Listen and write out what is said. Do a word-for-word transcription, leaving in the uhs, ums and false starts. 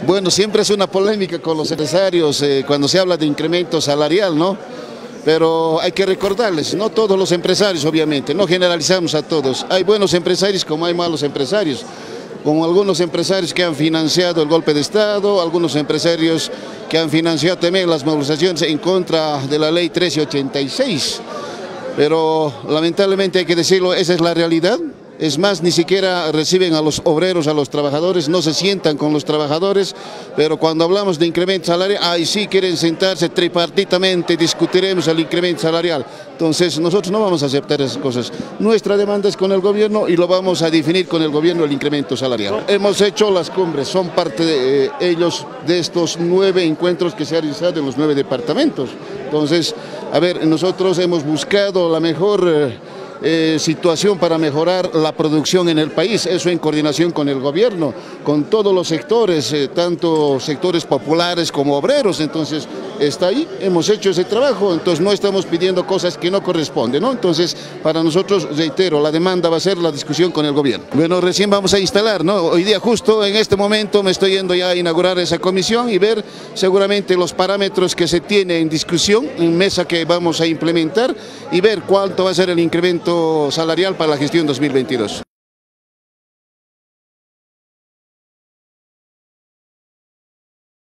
Bueno, siempre es una polémica con los empresarios eh, cuando se habla de incremento salarial, ¿no? Pero hay que recordarles, no todos los empresarios, obviamente, no generalizamos a todos. Hay buenos empresarios como hay malos empresarios, como algunos empresarios que han financiado el golpe de Estado, algunos empresarios que han financiado también las movilizaciones en contra de la ley trece ochenta y seis. Pero lamentablemente hay que decirlo, esa es la realidad. Es más, ni siquiera reciben a los obreros, a los trabajadores, no se sientan con los trabajadores, pero cuando hablamos de incremento salarial, ahí sí quieren sentarse tripartitamente, discutiremos el incremento salarial. Entonces nosotros no vamos a aceptar esas cosas. Nuestra demanda es con el gobierno y lo vamos a definir con el gobierno el incremento salarial. Hemos hecho las cumbres, son parte de eh, ellos de estos nueve encuentros que se han realizado en los nueve departamentos. Entonces, a ver, nosotros hemos buscado la mejor Eh, Eh, situación para mejorar la producción en el país, eso en coordinación con el gobierno, con todos los sectores, eh, tanto sectores populares como obreros. Entonces está ahí, hemos hecho ese trabajo, entonces no estamos pidiendo cosas que no corresponden, ¿no? Entonces para nosotros, reitero, la demanda va a ser la discusión con el gobierno. Bueno, recién vamos a instalar, ¿no? Hoy día justo en este momento me estoy yendo ya a inaugurar esa comisión y ver seguramente los parámetros que se tienen en discusión, en mesa que vamos a implementar y ver cuánto va a ser el incremento salarial para la gestión dos mil veintidós.